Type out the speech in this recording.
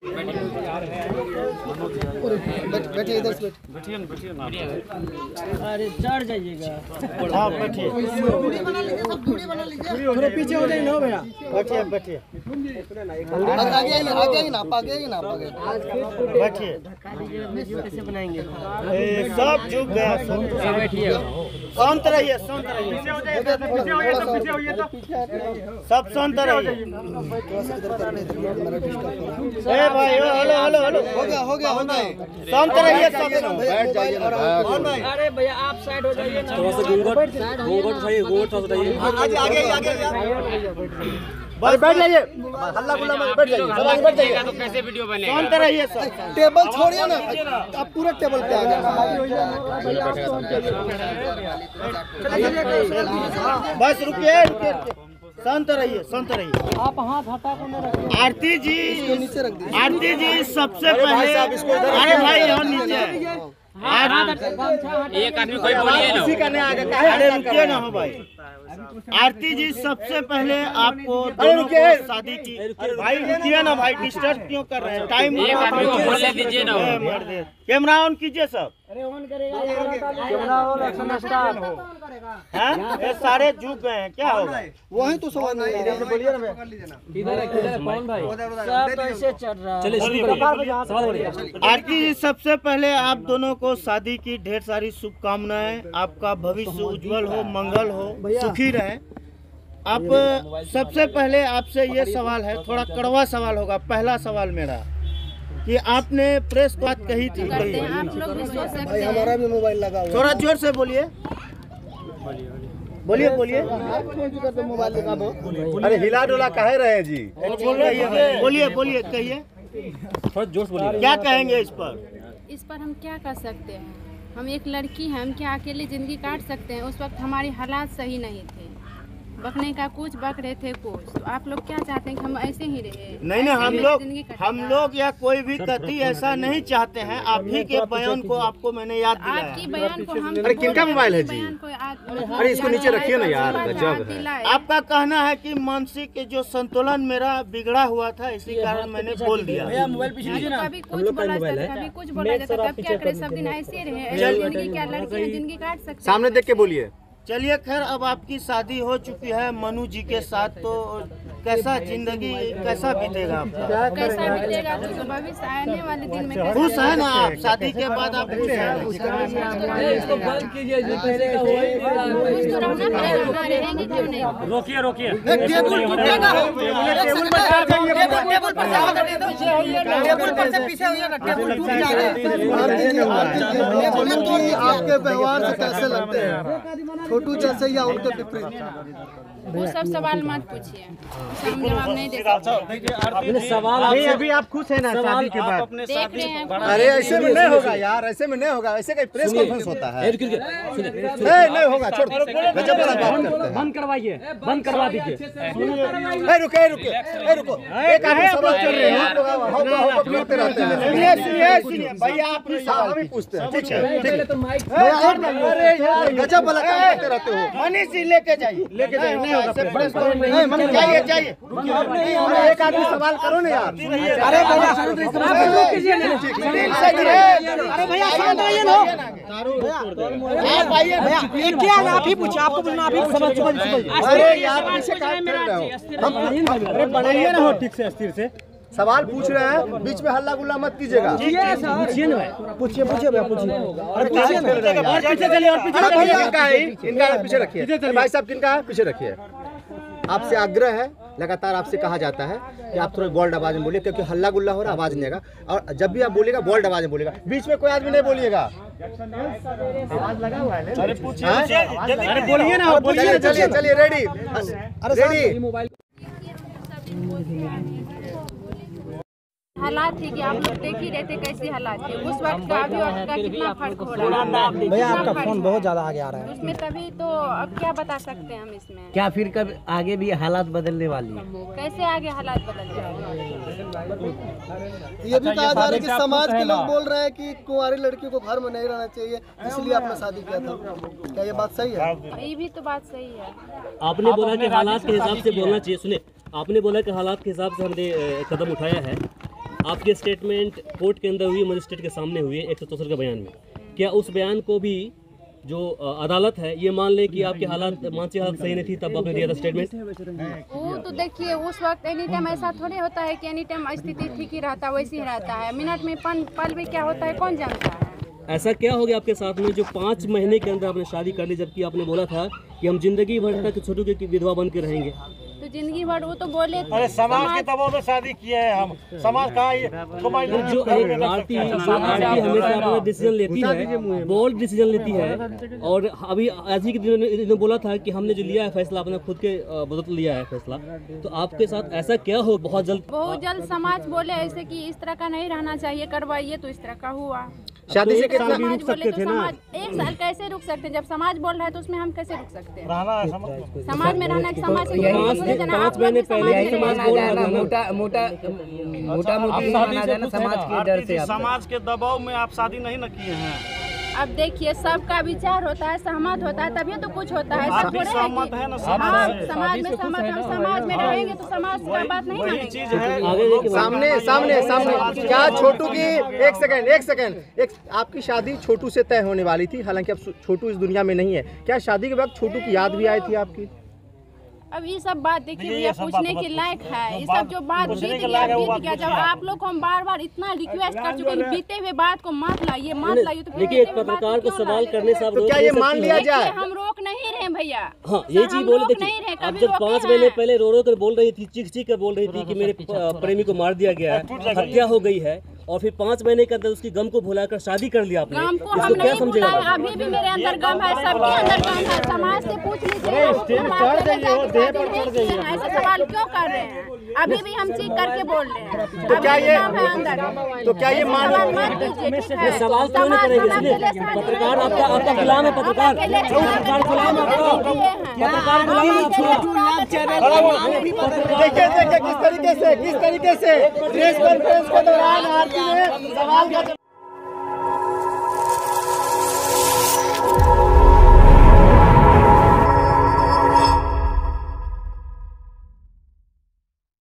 बैठिए इधर से बैठिए ना। अरे चढ़ जाइएगा। हाँ बैठिए, थोड़ा पीछे हो जाइए ना भैया। बैठिए बैठिए, आगे आइए ना, आप आगे आइए ना, आप आगे बैठिए। कैसे बनाएंगे? सब झुक गया। बैठिए, शांत रहिए, शांत रहिए, सब शांत रहिए। भाई हेलो हेलो हेलो, हो गया हो गया हो गया, शांत रहिए सब। बैठ जाइए ना। अरे भैया आप साइड हो जाइए ना, थोड़ा सा घूंघट उठाइए, घूंघट थोड़ा सा उठाइए। आगे आगे आगे बस बैठ जाइए, हल्ला गुल्ला मत, बैठ जाइए, सब आगे बैठ जाइए। तो कैसे वीडियो बनेगा? शांत रहिए सब। टेबल छोड़िए ना, आप पूरा टेबल पे आ गए। बस रुकिए, शांत रहिए, शांत रहिए। आप हाथ हटा को नहीं रखिए। आरती जी इसको नीचे रख दीजिए। आरती जी सबसे पहले, अरे भाई यहाँ नीचे एक आदमी कोई बोलिए ना, किसी का नहीं आगे। अरे रुकिए ना हो भाई। आरती जी सबसे पहले आपको दोनों को शादी की। भाई रुकिए ना भाई, डिस्टर्ब क्यों कर रहे हैं? टाइम बोलने दीजिए ना। कैमरा ऑन कीजिए सब। अरे ऑन करेगा, कैमरा ऑन, एक्शन स्टार्ट। हैं ये सारे झुक गए हैं, क्या होगा? वही तो सवाल नहीं, इधर से बोलिए ना। इधर है कौन भाई? सब कैसे चल रहा है? चलिए सवाल बोलिए। आरती जी सबसे पहले आप दोनों को शादी की ढेर सारी शुभकामनाएं। आपका भविष्य उज्जवल हो, मंगल हो, सुखी रहे। आप सबसे पहले आपसे ये सवाल है, थोड़ा कड़वा सवाल होगा। पहला सवाल मेरा कि आपने प्रेस बात कही थी, भाई हमारा भी मोबाइल लगा हुआ, थोड़ा जोर से बोलिए, बोलिए बोलिए। मोबाइल लगा दो। अरे हिला डोला कहे रहे हैं जी? बोलिए बोलिए, कहिए, थोड़ा जोर से बोलिए। क्या कहेंगे इस पर? इस पर हम क्या कर सकते हैं? हम एक लड़की हैं, हम क्या अकेले ज़िंदगी काट सकते हैं? उस वक्त हमारी हालात सही नहीं थे, बकने का कुछ बक रहे थे कुछ। तो आप लोग क्या चाहते हैं कि हम ऐसे ही रहे? नहीं नहीं, हम लोग या कोई भी कति ऐसा नहीं चाहते हैं। आप ही के बयान को आपको मैंने याद दिलाया। आपकी बयान को हम, अरे किनका मोबाइल है जी? अरे इसको नीचे रखिए ना यार, गजब है। आपका कहना है कि मानसिक जो संतुलन मेरा बिगड़ा हुआ था, इसी कारण मैंने बोल दिया। कभी कुछ बोला जाता, कभी कुछ बोला जाता, तब क्या करें? सब दिन ऐसे रहे? जिंदगी क्या लड़की है जिंदगी काट सकते? सामने देख के बोलिए। चलिए खैर, अब आपकी शादी हो चुकी है मनु जी के साथ, तो कैसा जिंदगी कैसा बीतेगा आपका? कैसा बीतेगा? तो भविष्य आने वाले दिन में खुश है ना आप? शादी के बाद आप खुश हैं? रोकिए रोकिए, आपके व्यवहार से कैसे लगते हैं? छोटू जैसे या उनके विपरीत? वो सब सवाल मत पूछिए, हम जवाब नहीं दे सकते। सवाल नहीं, अभी आप खुश है ना शादी के बाद? देख रहे हैं। अरे ऐसे में नहीं होगा यार, ऐसे में नहीं होगा, ऐसे कहीं प्रेस कॉन्फ्रेंस होता है। नहीं होगा, छोड़, गजब वाला बात करते हैं। बंद करवाइए, बंद करवा दीजिए। रुके रुके रुको, एक आदमी सवाल कर रहे हैं, करते रहते हैं। सुनिए भैया, आप हम ही पूछते हैं, ठीक है? गजब वाला काम करते रहते हो। मनीष जी लेके जाइए, लेके जाइए। नहीं होगा, जाइए जाइए। एक आदमी सवाल करो ना यार। अरे भैया अरे भैया शांत रहिए ना। आप आइए भैया, क्या आप ही पूछिए, आपको बोलना, आप ही समझ। अरे यार अरे बढ़ाइए ना, हो ठीक से, अस्थिर से सवाल पूछ रहे हैं, बीच में हल्ला गुल्ला मत कीजिएगा। पूछिए पूछिए भैया, पूछिए। अरे पीछे चलिए, और पीछे इनका पीछे रखिए। भाई साहब किनका है? पीछे रखिए। आपसे आग्रह है, लगातार आपसे कहा जाता है कि आप थोड़ा बोल्ड आवाज में बोलिए, क्योंकि हल्ला गुल्ला हो रहा, आवाज नहीं आएगा। और जब भी आप बोलिएगा बोल्ड आवाज में बोलिएगा, बीच में कोई आदमी नहीं बोलिएगा। आवाज लगा हुआ है। अरे पूछिए, अरे बोलिए ना, बोलिए। चलिए चलिए, रेडी रेडी। हालात थी कि आप लोग देख ही रहे थे कैसी हालात थी उस वक्त का, अभी वक्त का कितना फर्क हो रहा है। भैया आपका फोन बहुत ज्यादा आगे आ रहा है उसमें, तभी तो अब क्या बता सकते हैं हम इसमें? क्या फिर कब आगे भी हालात बदलने वाली है? कैसे आगे हालात बदल जाएंगे? ये भी कहा जा रहा है कि समाज के लोग बोल रहे हैं कि कुंवारी लड़कियों को घर में नहीं रहना चाहिए, इसलिए आपने शादी किया था। क्या ये बात सही है? ये भी तो बात सही है। आपने बोला कि हालात के हिसाब से बोलना चाहिए। सुने, आपने बोला कि हालात के हिसाब से हमने कदम उठाया है, आपके स्टेटमेंट कोर्ट के अंदर हुई, मजिस्ट्रेट के सामने हुई है 164 के बयान में। क्या उस बयान को भी जो अदालत है ये मान ले कि आपके हालात मानसिक हालत सही नहीं थी तब आपने दिया था स्टेटमेंट? वो तो देखिए उस वक्त एनी टाइम ऐसा थोड़े होता है कि एनी टाइम स्थिति ठीक ही रहता है, वैसे ही रहता है। मिनट में पल में क्या होता है कौन जानता है। ऐसा क्या हो गया आपके साथ में जो 5 महीने के अंदर आपने शादी कर ली, जबकि आपने बोला था कि हम जिंदगी भर तक छोटू की विधवा बन के रहेंगे? तो जिंदगी भर वो तो बोले अरे समाज के दबाव में शादी किए हैं हम। समाज का जो आरती हमेशा अपना डिसीजन लेती है, बोल्ड डिसीजन लेती है, और अभी आज ही के दिन बोला था कि हमने जो लिया है फैसला अपना खुद के बदौलत लिया है फैसला। तो आपके साथ ऐसा क्या हो बहुत जल्द समाज बोले ऐसे कि इस तरह का नहीं रहना चाहिए, करवाइए, तो इस तरह का हुआ। शादी से कितना समाज बोले तो समाज 1 साल कैसे रुक सकते हैं? जब समाज बोल रहा है तो उसमें हम कैसे रुक सकते हैं? समाज में रहना, समाज से 5 महीने पहले समाज बोल रहा था मोटा मोटी माना जाए ना समाज के डर से। समाज के दबाव में आप शादी नहीं न किए हैं। अब देखिए सबका विचार होता है, सहमत होता है, तभी तो कुछ होता है। आप भी सहमत है ना समाज में? समाज में सहमत, हम समाज में रहेंगे तो समाज का बात नहीं वही मानेंगे। चीज है। सामने क्या छोटू की एक सेकंड आपकी शादी छोटू से तय होने वाली थी, हालांकि अब छोटू इस दुनिया में नहीं है। क्या शादी के वक्त छोटू की याद भी आई थी आपकी? अब ये सब बात देखिए भैया पूछने के लायक है। ये सब जो बात बीत गया। जब आप लोग को हम बार इतना रिक्वेस्ट कर चुके हैं, बीते हुए बात को मत लाइए तो देखिए, एक पत्रकार को सवाल करने से तो क्या ये मान लिया जाए? हम रोक नहीं रहे भैया। हाँ, ये चीज बोले देखिए, अब जब 5 महीने पहले रो कर बोल रही थी, चीख कर बोल रही थी कि मेरे प्रेमी को मार दिया गया है, हत्या हो गई है, और फिर 5 महीने के अंदर उसकी गम को भुलाकर शादी कर लिया आपने, गम को हम इसको क्या नहीं समझेगा? भुलाए, अभी भी मेरे अंदर गम है, सबके अंदर गम है। समाज से पूछ लीजिए, ऐसा सवाल क्यों कर रहे हैं? अभी भी हम चीख करके बोल रहे हैं। तो क्या ये सवाल क्यों नहीं करेंगे? इसलिए पत्रकार आपका गुलाम है, पत्रकार गुलाम है आपका, पत्रकार गुलाम है देखिए किस तरीके से प्रेस कॉन्फ्रेंस के दौरान आरती ने सवाल का